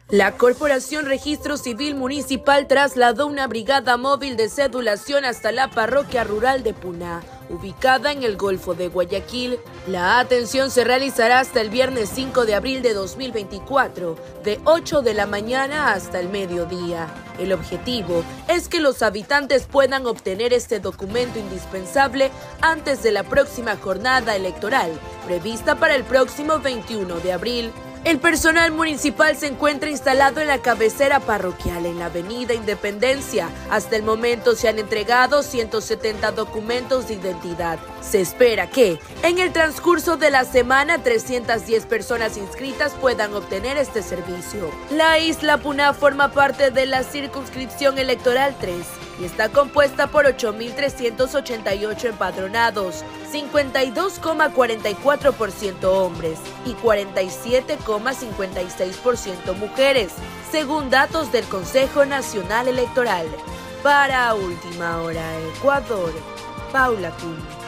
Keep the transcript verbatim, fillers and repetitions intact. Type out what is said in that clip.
La Corporación Registro Civil Municipal trasladó una brigada móvil de cedulación hasta la parroquia rural de Puná, ubicada en el Golfo de Guayaquil. La atención se realizará hasta el viernes cinco de abril de dos mil veinticuatro, de ocho de la mañana hasta el mediodía. El objetivo es que los habitantes puedan obtener este documento indispensable antes de la próxima jornada electoral, prevista para el próximo veintiuno de abril. El personal municipal se encuentra instalado en la cabecera parroquial en la avenida Independencia. Hasta el momento se han entregado ciento setenta documentos de identidad. Se espera que, en el transcurso de la semana, trescientas diez personas inscritas puedan obtener este servicio. La isla Puná forma parte de la circunscripción electoral tres y está compuesta por ocho mil trescientos ochenta y ocho empadronados, cincuenta y dos coma cuarenta y cuatro por ciento hombres y cuarenta y siete coma cincuenta y seis por ciento mujeres, según datos del Consejo Nacional Electoral. Para Última Hora Ecuador, Paula Pun.